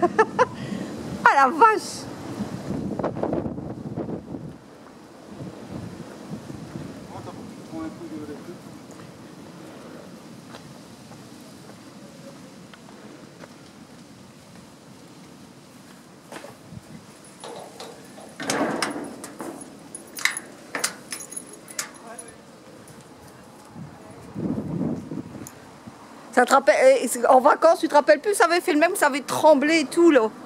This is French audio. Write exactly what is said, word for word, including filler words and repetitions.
Ah la vache! Ça te rappelle, en vacances, tu te rappelles plus, ça avait fait le même, ça avait tremblé et tout là.